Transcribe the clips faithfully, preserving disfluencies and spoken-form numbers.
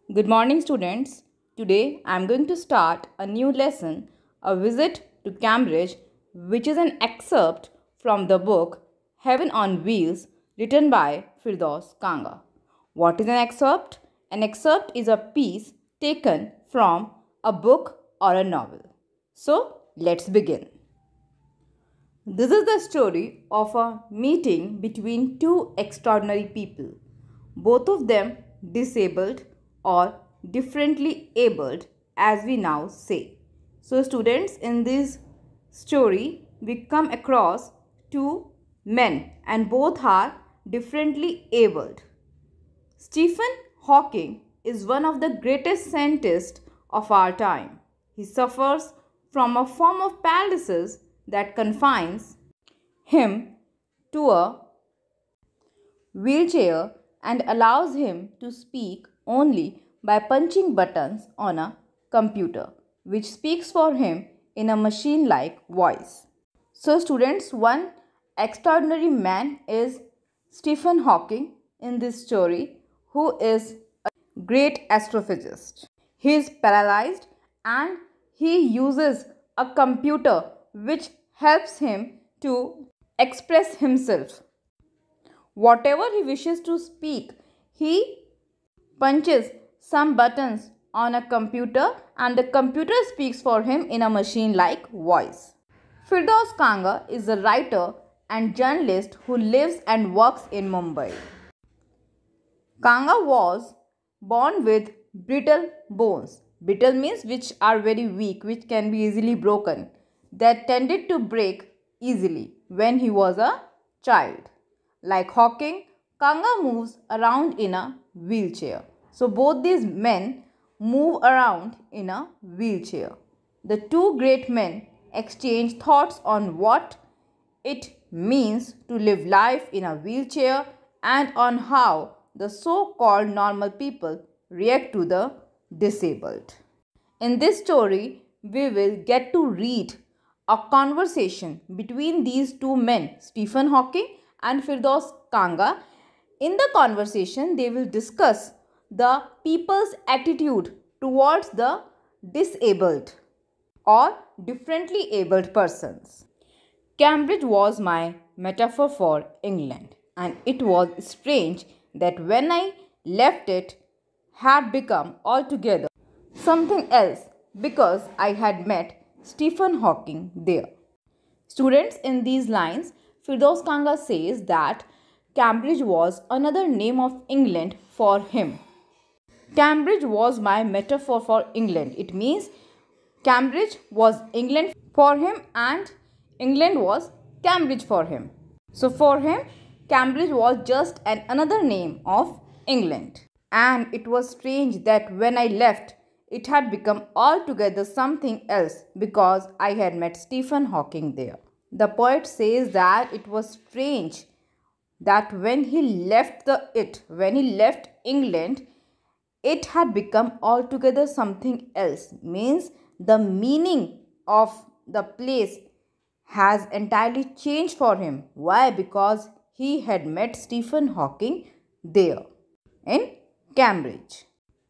Good morning, students. Today I am going to start a new lesson, A Visit to Cambridge, which is an excerpt from the book Heaven on Wheels, written by Firdaus Kanga. What is an excerpt? An excerpt is a piece taken from a book or a novel. So, let's begin. This is the story of a meeting between two extraordinary people, both of them disabled or differently abled, as we now say. So, students, in this story, we come across two men and both are differently abled. Stephen Hawking is one of the greatest scientists of our time. He suffers from a form of paralysis that confines him to a wheelchair and allows him to speak only by punching buttons on a computer, which speaks for him in a machine like voice. So, students, one extraordinary man is Stephen Hawking in this story, who is a great astrophysicist. He is paralyzed and he uses a computer which helps him to express himself. Whatever he wishes to speak, he punches some buttons on a computer and the computer speaks for him in a machine-like voice. Firdaus Kanga is a writer and journalist who lives and works in Mumbai. Kanga was born with brittle bones. Brittle means which are very weak, which can be easily broken, that tended to break easily when he was a child. Like Hawking, Kanga moves around in a wheelchair. So both these men move around in a wheelchair. The two great men exchange thoughts on what it means to live life in a wheelchair and on how the so-called normal people react to the disabled. In this story, we will get to read a conversation between these two men, Stephen Hawking and Firdaus Kanga. In the conversation, they will discuss the people's attitude towards the disabled or differently abled persons. Cambridge was my metaphor for England, and it was strange that when I left it had become altogether something else because I had met Stephen Hawking there. Students, in these lines, Firdaus Kanga says that Cambridge was another name of England for him. Cambridge was my metaphor for England. It means Cambridge was England for him and England was Cambridge for him. So for him, Cambridge was just an another name of England. And it was strange that when I left, it had become altogether something else because I had met Stephen Hawking there. The poet says that it was strange that when he left the it, when he left England, it had become altogether something else. Means the meaning of the place has entirely changed for him. Why? Because he had met Stephen Hawking there in Cambridge.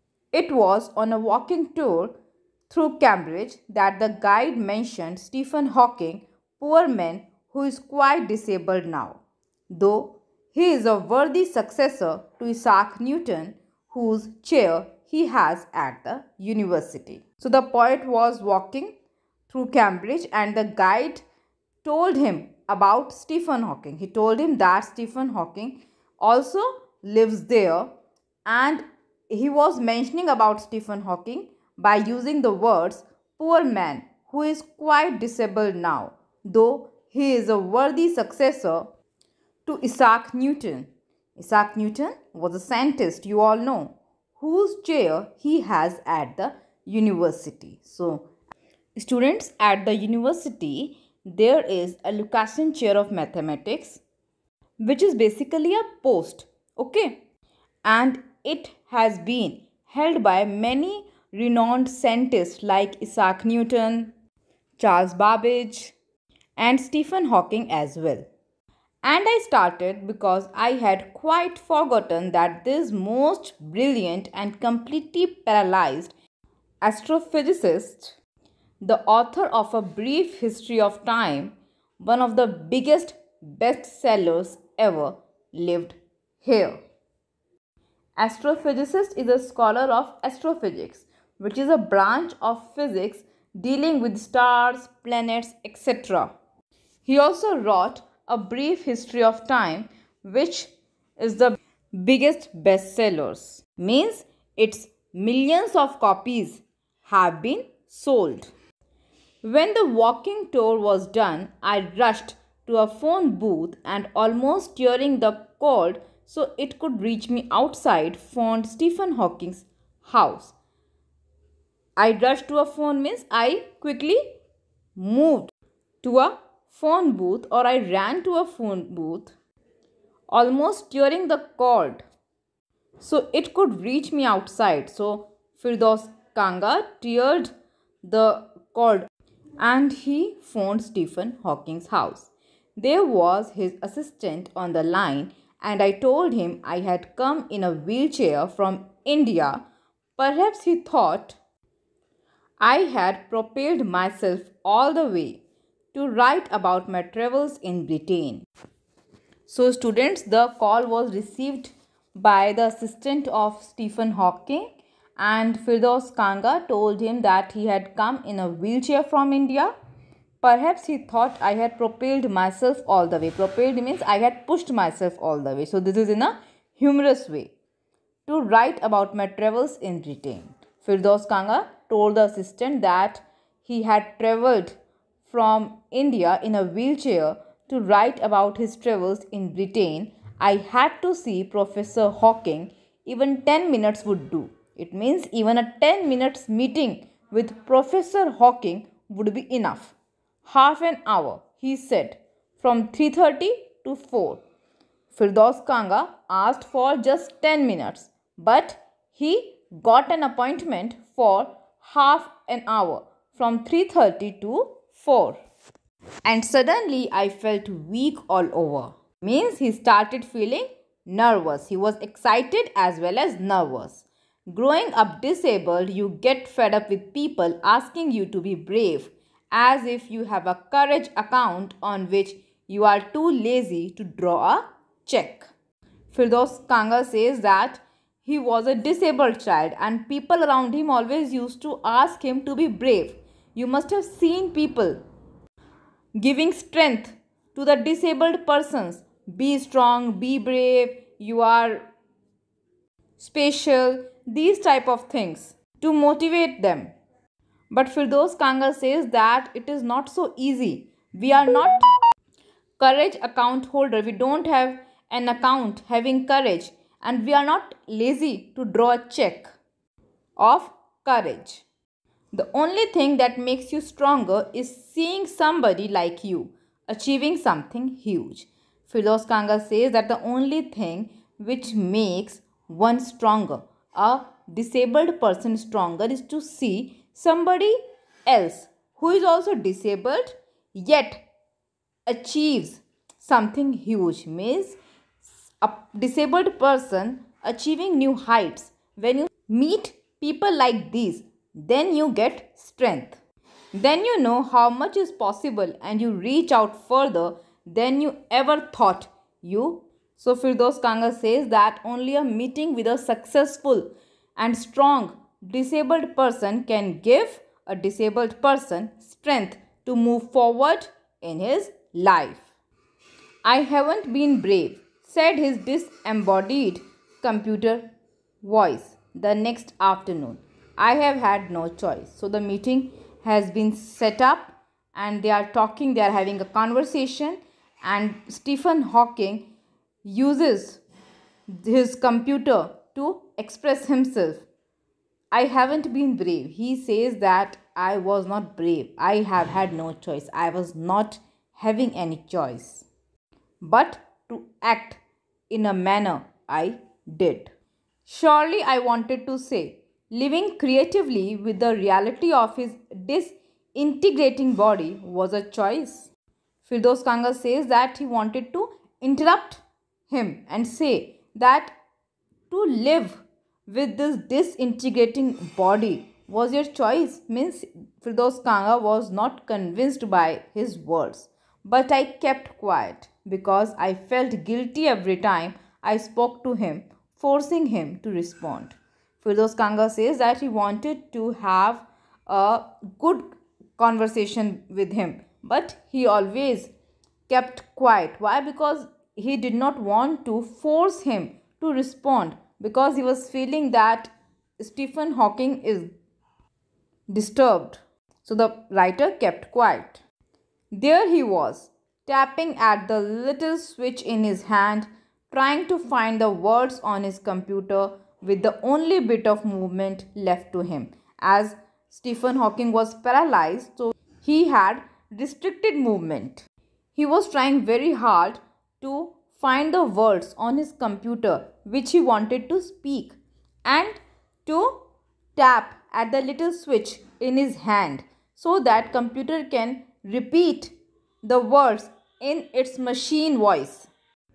It was on a walking tour through Cambridge that the guide mentioned Stephen Hawking, poor man who is quite disabled now, though he is a worthy successor to Isaac Newton, whose chair he has at the university. So the poet was walking through Cambridge and the guide told him about Stephen Hawking. He told him that Stephen Hawking also lives there, and he was mentioning about Stephen Hawking by using the words poor man who is quite disabled now, though he is a worthy successor to Isaac Newton. Isaac Newton was a scientist, you all know, whose chair he has at the university. So, students, at the university, there is a Lucasian chair of mathematics, which is basically a post, okay? And it has been held by many renowned scientists like Isaac Newton, Charles Babbage, and Stephen Hawking as well. And I started because I had quite forgotten that this most brilliant and completely paralyzed astrophysicist, the author of A Brief History of Time, one of the biggest bestsellers ever, lived here. Astrophysicist is a scholar of astrophysics, which is a branch of physics dealing with stars, planets, et cetera. He also wrote A Brief History of Time, which is the biggest bestsellers. Means its millions of copies have been sold. When the walking tour was done, I rushed to a phone booth and almost during the cold so it could reach me outside phoned Stephen Hawking's house. I rushed to a phone means I quickly moved to a phone booth or I ran to a phone booth almost during the cold so it could reach me outside. So Firdaus Kanga teared the cord and he phoned Stephen Hawking's house. There was his assistant on the line and I told him I had come in a wheelchair from India. Perhaps he thought I had propelled myself all the way to write about my travels in Britain. So students, the call was received by the assistant of Stephen Hawking and Firdaus Kanga told him that he had come in a wheelchair from India. Perhaps he thought I had propelled myself all the way. Propelled means I had pushed myself all the way. So this is in a humorous way. To write about my travels in Britain. Firdaus Kanga told the assistant that he had travelled from India in a wheelchair to write about his travels in Britain. I had to see Professor Hawking. Even ten minutes would do. It means even a ten minutes meeting with Professor Hawking would be enough. Half an hour, he said, from three thirty to four. Firdaus Kanga asked for just ten minutes, but he got an appointment for half an hour from three thirty to four. And suddenly I felt weak all over. Means he started feeling nervous. He was excited as well as nervous. Growing up disabled, you get fed up with people asking you to be brave, as if you have a courage account on which you are too lazy to draw a check. Firdaus Kanga says that he was a disabled child and people around him always used to ask him to be brave. You must have seen people giving strength to the disabled persons. Be strong, be brave, you are special, these type of things to motivate them. But Firdaus Kanga says that it is not so easy. We are not courage account holder. We don't have an account having courage and we are not lazy to draw a check of courage. The only thing that makes you stronger is seeing somebody like you achieving something huge. Firdaus Kanga says that the only thing which makes one stronger, a disabled person stronger, is to see somebody else who is also disabled yet achieves something huge. Means a disabled person achieving new heights. When you meet people like these, then you get strength. Then you know how much is possible and you reach out further than you ever thought you. So Firdaus Kanga says that only a meeting with a successful and strong disabled person can give a disabled person strength to move forward in his life. I haven't been brave, said his disembodied computer voice the next afternoon. I have had no choice. So the meeting has been set up and they are talking, they are having a conversation and Stephen Hawking uses his computer to express himself. I haven't been brave. He says that I was not brave. I have had no choice. I was not having any choice but to act in a manner I did. Surely I wanted to say, living creatively with the reality of his disintegrating body was a choice. Firdaus Kanga says that he wanted to interrupt him and say that to live with this disintegrating body was your choice. Means Firdaus Kanga was not convinced by his words. But I kept quiet because I felt guilty every time I spoke to him, forcing him to respond. Firdaus Kanga says that he wanted to have a good conversation with him, but he always kept quiet. Why? Because he did not want to force him to respond, because he was feeling that Stephen Hawking is disturbed. So the writer kept quiet. There he was, tapping at the little switch in his hand, trying to find the words on his computer with the only bit of movement left to him. As Stephen Hawking was paralyzed, so he had restricted movement. He was trying very hard to find the words on his computer which he wanted to speak, and to tap at the little switch in his hand so that computer can repeat the words in its machine voice.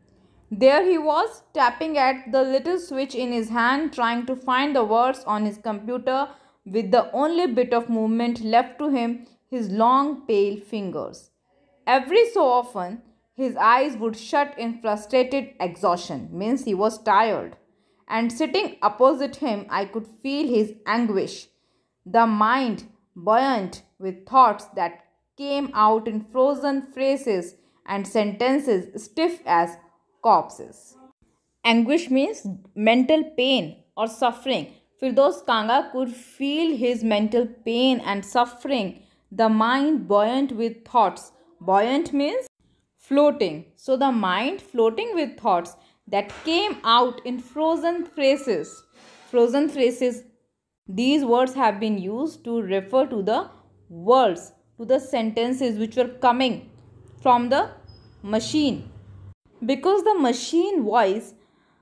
There he was, tapping at the little switch in his hand, trying to find the words on his computer with the only bit of movement left to him, his long pale fingers. Every so often, his eyes would shut in frustrated exhaustion, means he was tired. And sitting opposite him, I could feel his anguish, the mind buoyant with thoughts that came out in frozen phrases and sentences stiff as corpses. Anguish means mental pain or suffering. Firdaus Kanga could feel his mental pain and suffering, the mind buoyant with thoughts. Buoyant means floating. So the mind floating with thoughts that came out in frozen phrases. Frozen phrases, these words have been used to refer to the words, to the sentences which were coming from the machine. Because the machine voice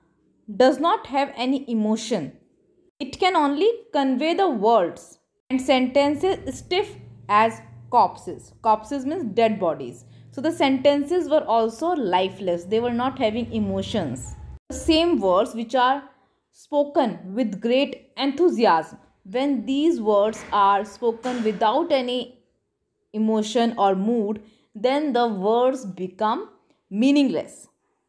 does not have any emotion, it can only convey the words, and sentences stiff as corpses. Corpses means dead bodies. So the sentences were also lifeless. They were not having emotions. The same words which are spoken with great enthusiasm, when these words are spoken without any emotion or mood, then the words become meaningless.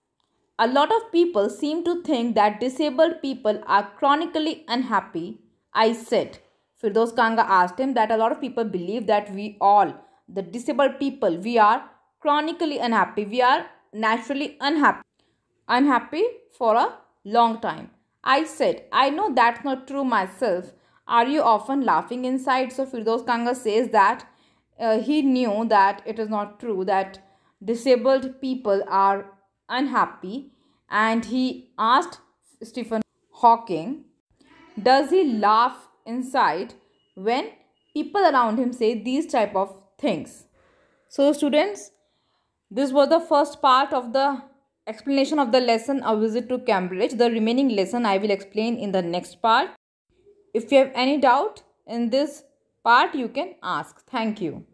A lot of people seem to think that disabled people are chronically unhappy. I said. Firdaus Kanga asked him that a lot of people believe that we all, the disabled people, we are chronically unhappy. We are naturally unhappy. Unhappy for a long time. I said, I know that's not true myself. Are you often laughing inside? So Firdaus Kanga says that uh, he knew that it is not true, that disabled people are unhappy, and he asked Stephen Hawking, does he laugh inside when people around him say these type of things? So students, this was the first part of the explanation of the lesson A Visit to Cambridge. The remaining lesson I will explain in the next part. If you have any doubt in this part, you can ask. Thank you.